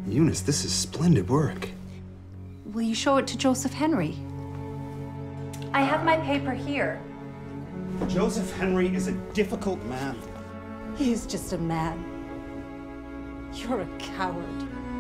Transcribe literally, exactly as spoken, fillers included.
Eunice, this is splendid work. Will you show it to Joseph Henry? I have my paper here. Joseph Henry is a difficult man. He is just a man. You're a coward.